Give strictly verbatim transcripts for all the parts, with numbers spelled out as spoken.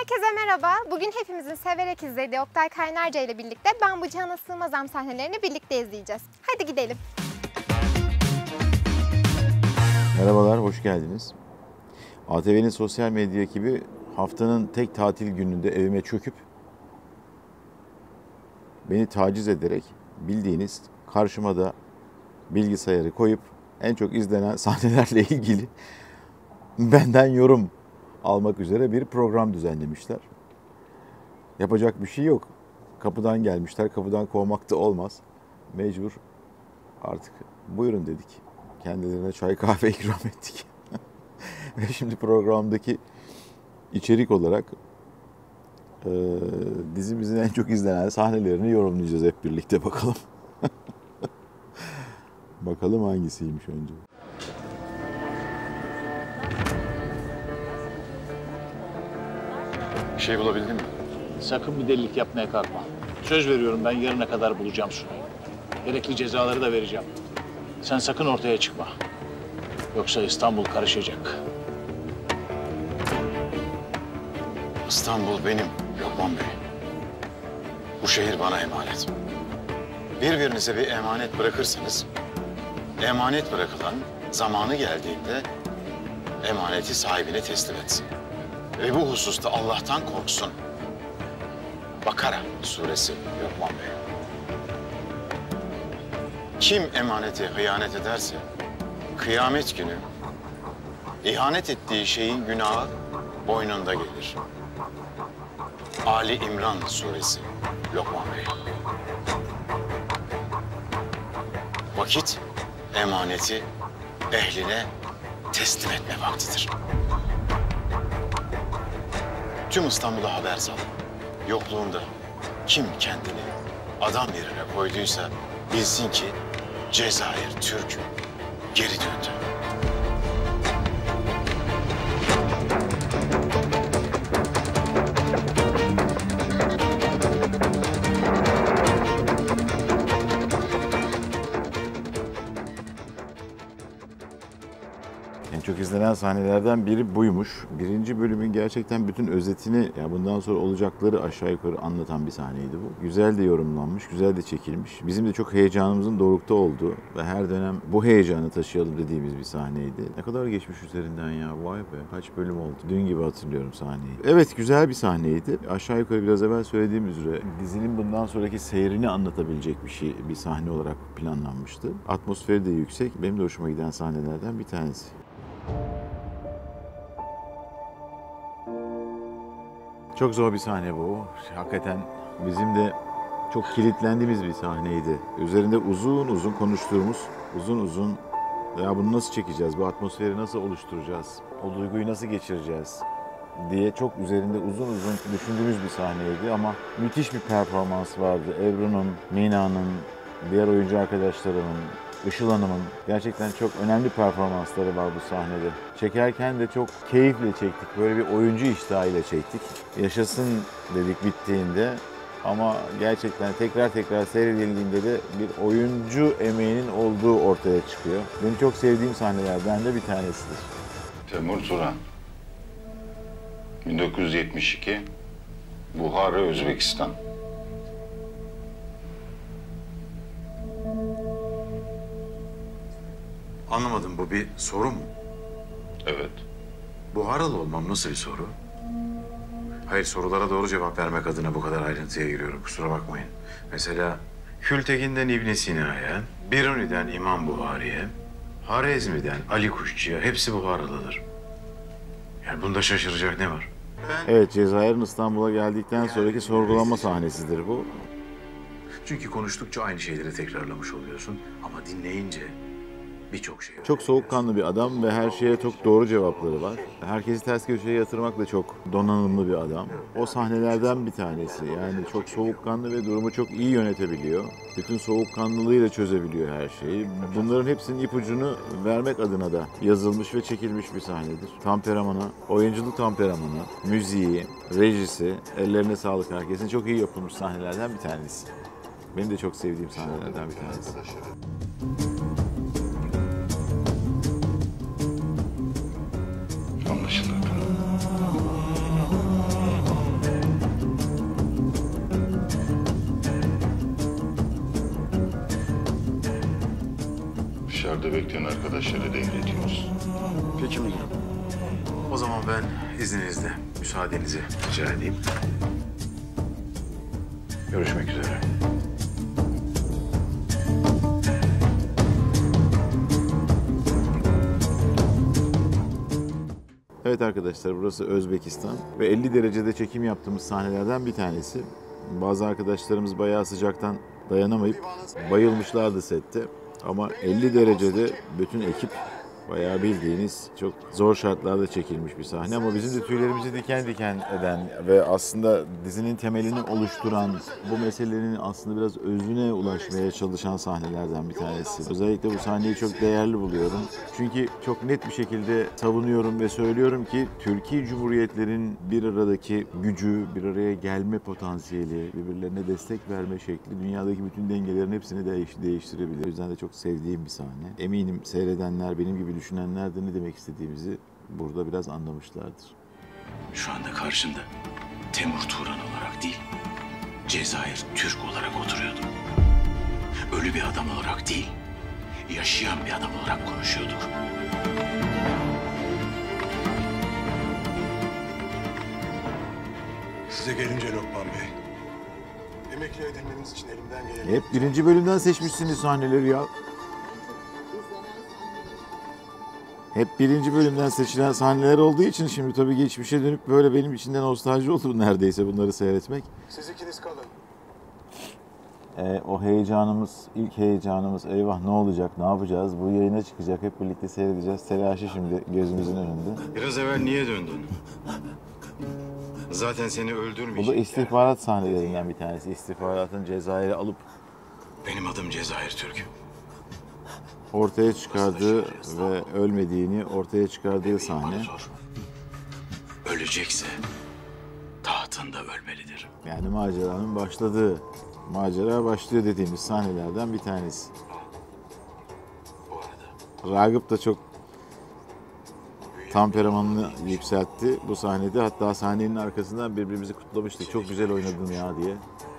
Herkese merhaba. Bugün hepimizin severek izlediği Oktay Kaynarca ile birlikte Ben Bu Cihana Sığmazam sahnelerini birlikte izleyeceğiz. Hadi gidelim. Merhabalar, hoş geldiniz. A T V'nin sosyal medya ekibi haftanın tek tatil gününde evime çöküp beni taciz ederek bildiğiniz karşıma da bilgisayarı koyup en çok izlenen sahnelerle ilgili benden yorum almak üzere bir program düzenlemişler. Yapacak bir şey yok. Kapıdan gelmişler, kapıdan kovmak da olmaz. Mecbur artık buyurun dedik. Kendilerine çay kahve ikram ettik. Ve şimdi programdaki içerik olarak e, dizimizin en çok izlenen sahnelerini yorumlayacağız hep birlikte bakalım. Bakalım hangisiymiş önce. Bir şey bulabildin mi? Sakın bir delilik yapmaya kalkma. Söz veriyorum ben yarına kadar bulacağım Sunay'ı. Gerekli cezaları da vereceğim. Sen sakın ortaya çıkma. Yoksa İstanbul karışacak. İstanbul benim Lokman Bey. Bu şehir bana emanet. Birbirinize bir emanet bırakırsanız, emanet bırakılan zamanı geldiğinde emaneti sahibine teslim etsin. Ve bu hususta Allah'tan korksun. Bakara suresi Lokman Bey. Kim emanete hıyanet ederse, kıyamet günü ihanet ettiği şeyin günahı boynunda gelir. Ali İmran suresi Lokman Bey. Vakit emaneti ehline teslim etme vaktidir. Tüm İstanbul'a haber sal. Yokluğunda kim kendini adam yerine koyduysa bilsin ki Cezayir Türk geri döndü. En çok izlenen sahnelerden biri buymuş. Birinci bölümün gerçekten bütün özetini, yani bundan sonra olacakları aşağı yukarı anlatan bir sahneydi bu. Güzel de yorumlanmış, güzel de çekilmiş. Bizim de çok heyecanımızın dorukta olduğu ve her dönem bu heyecanı taşıyalım dediğimiz bir sahneydi. Ne kadar geçmiş üzerinden ya, vay be. Kaç bölüm oldu. Dün gibi hatırlıyorum sahneyi. Evet, güzel bir sahneydi. Aşağı yukarı biraz evvel söylediğim üzere dizinin bundan sonraki seyrini anlatabilecek bir şey, bir sahne olarak planlanmıştı. Atmosferi de yüksek. Benim de hoşuma giden sahnelerden bir tanesi. Çok zor bir sahne bu. Hakikaten bizim de çok kilitlendiğimiz bir sahneydi. Üzerinde uzun uzun konuştuğumuz, uzun uzun ya bunu nasıl çekeceğiz, bu atmosferi nasıl oluşturacağız, o duyguyu nasıl geçireceğiz diye çok üzerinde uzun uzun düşündüğümüz bir sahneydi ama müthiş bir performans vardı. Ebru'nun, Mina'nın, diğer oyuncu arkadaşlarımın, Işıl Hanım'ın gerçekten çok önemli performansları var bu sahnede. Çekerken de çok keyifle çektik. Böyle bir oyuncu iştahıyla çektik. Yaşasın dedik bittiğinde ama gerçekten tekrar tekrar seyredildiğinde de bir oyuncu emeğinin olduğu ortaya çıkıyor. Benim çok sevdiğim sahnelerden de bir tanesidir. Temur Turan, bin dokuz yüz yetmiş iki, Buhara, Özbekistan. Anlamadım, bu bir soru mu? Evet. Buharalı olmam nasıl bir soru? Hayır, sorulara doğru cevap vermek adına bu kadar ayrıntıya giriyorum, kusura bakmayın. Mesela Kültekin'den İbn Sina'ya, Biruni'den İmam Buhari'ye, Harezmi'den Ali Kuşçu'ya hepsi Buharalıdır. Yani bunda şaşıracak ne var? Evet, Cezayir'in İstanbul'a geldikten sonraki sorgulanma sahnesidir bu. Çünkü konuştukça aynı şeyleri tekrarlamış oluyorsun ama dinleyince birçok şey. Çok soğukkanlı bir adam ve her şeye çok doğru cevapları var. Herkesi ters köşeye yatırmak da çok donanımlı bir adam. O sahnelerden bir tanesi. Yani çok soğukkanlı ve durumu çok iyi yönetebiliyor. Bütün soğukkanlılığıyla çözebiliyor her şeyi. Bunların hepsinin ipucunu vermek adına da yazılmış ve çekilmiş bir sahnedir. Temperamanı, oyunculuk temperamanı, müziği, rejisi, ellerine sağlık herkesin çok iyi yapılmış sahnelerden bir tanesi. Benim de çok sevdiğim sahnelerden bir tanesi. Anlaşıldı efendim. içeride bekleyen arkadaşlara da iletiyoruz. Peki müdürüm. O zaman ben izninizle müsaadenizi rica edeyim. Görüşmek üzere. Evet arkadaşlar, burası Özbekistan ve elli derecede çekim yaptığımız sahnelerden bir tanesi. Bazı arkadaşlarımız bayağı sıcaktan dayanamayıp bayılmışlardı sette. Ama elli derecede bütün ekip bayağı bildiğiniz çok zor şartlarda çekilmiş bir sahne. Ama bizim de tüylerimizi diken diken eden ve aslında dizinin temelini oluşturan, bu meselenin aslında biraz özüne ulaşmaya çalışan sahnelerden bir tanesi. Özellikle bu sahneyi çok değerli buluyorum. Çünkü çok net bir şekilde savunuyorum ve söylüyorum ki Türkiye Cumhuriyetlerin bir aradaki gücü, bir araya gelme potansiyeli, birbirlerine destek verme şekli dünyadaki bütün dengelerin hepsini değiş değiştirebilir. O yüzden de çok sevdiğim bir sahne. Eminim seyredenler, benim gibi düşünenler de ne demek istediğimizi burada biraz anlamışlardır. Şu anda karşında Temur Turan olarak değil, Cezayir Türk olarak oturuyordum. Ölü bir adam olarak değil, yaşayan bir adam olarak konuşuyorduk. Size gelince Lokman Bey, emekli edilmeniz için elimden geleni... Hep birinci bölümden seçmişsiniz sahneleri ya. Hep birinci bölümden seçilen sahneler olduğu için şimdi tabii geçmişe dönüp böyle benim içinden nostalji oldu neredeyse bunları seyretmek. Siz ikiniz kalın. Ee, o heyecanımız, ilk heyecanımız, eyvah ne olacak, ne yapacağız, bu yayına çıkacak, hep birlikte seyredeceğiz. Telaşı şimdi gözümüzün önünde. Biraz evvel niye döndün? Zaten seni Bu öldürmeyecek. da istihbarat sahnelerinden bir tanesi. İstihbaratın Cezayir'e alıp Benim adım Cezayir Türk. ortaya çıkardığı ve ölmediğini ortaya çıkardığı sahne. Sor. Ölecekse tahtında ölmelidir. Yani maceranın başladığı, macera başlıyor dediğimiz sahnelerden bir tanesi. Ragıp da çok temperamanını yükseltti bu sahnede. Hatta sahnenin arkasından birbirimizi kutlamıştık. Çok güzel oynadın ya diye.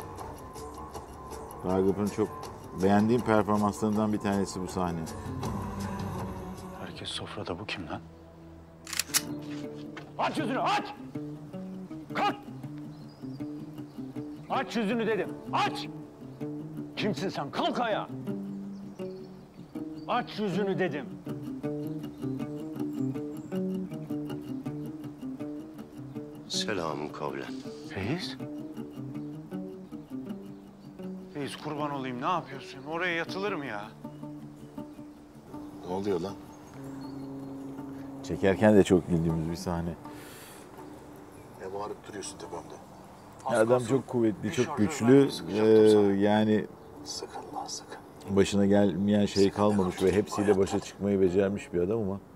Ragıp'ın çok beğendiğim performanslarından bir tanesi bu sahne. Herkes sofrada, bu kim lan? Aç yüzünü, aç! Kalk! Aç yüzünü dedim, aç! Kimsin sen? Kalk ayağa! Aç yüzünü dedim. Selamun kavlen. Reis? Reis kurban olayım, ne yapıyorsun? Oraya yatılır mı ya? Ne oluyor lan? Çekerken de çok güldüğümüz bir sahne. Ne bağırıp duruyorsun tepemde? Adam çok kuvvetli, çok güçlü. Ee, yani Sakın lan sakın. başına gelmeyen şey kalmamış ve hepsiyle başa çıkmayı becermiş bir adam ama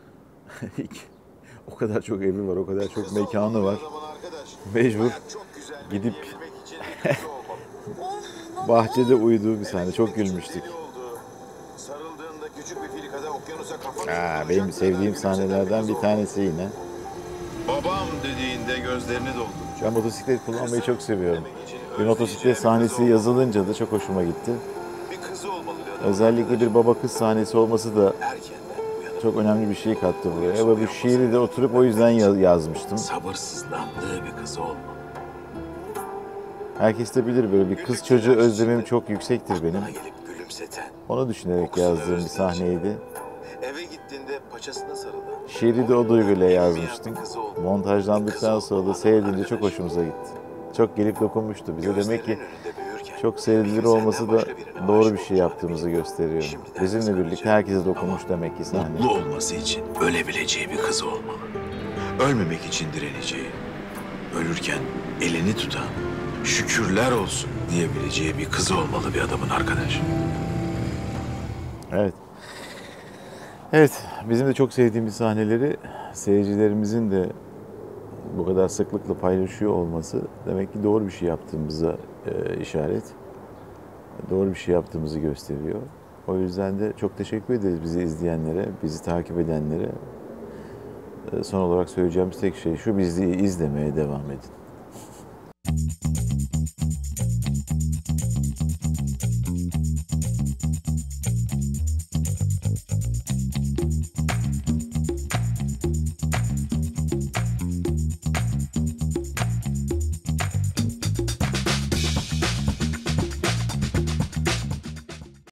o kadar çok evi var, o kadar çok mekanı var. Mecbur gidip bahçede uyuduğu bir sahne. Çok gülmüştük. Sarıldığında küçük bir filikada okyanusa kafanı... Aa, benim sevdiğim sahnelerden bir tanesi yine. Babam dediğinde gözlerini doldu. Ben motosiklet kullanmayı çok seviyorum. Bir motosiklet sahnesi yazılınca da çok hoşuma gitti. Bir kızı olmalı diyor. Özellikle bir baba kız sahnesi olması da çok önemli bir şey kattı buraya. Ve bu şiiri de oturup o yüzden yaz- yazmıştım. Sabırsızlandığı bir kız olma. Herkes de bilir, böyle bir kız çocuğu özlemim çok yüksektir benim. Gelip gülümseten. Onu düşünerek yazdığım bir sahneydi. Eve gittiğinde paçasına sarılı. Şiiri de o duyguyla yazmıştım. Montajlandıktan sonra da seyredince çok hoşumuza gitti. Çok gelip dokunmuştu bize. Demek ki çok seyredilir olması da doğru bir şey yaptığımızı gösteriyor. Bizimle birlikte herkese dokunmuş demek ki sahne. Mutlu olması için ölebileceği bir kız olmalı. Ölmemek için direneceği, ölürken elini tutan, şükürler olsun diyebileceği bir kız olmalı bir adamın arkadaş. Evet. Evet, bizim de çok sevdiğimiz sahneleri seyircilerimizin de bu kadar sıklıkla paylaşıyor olması demek ki doğru bir şey yaptığımıza e, işaret. Doğru bir şey yaptığımızı gösteriyor. O yüzden de çok teşekkür ederiz bizi izleyenlere, bizi takip edenlere. E, son olarak söyleyeceğimiz tek şey şu: bizi izlemeye devam edin.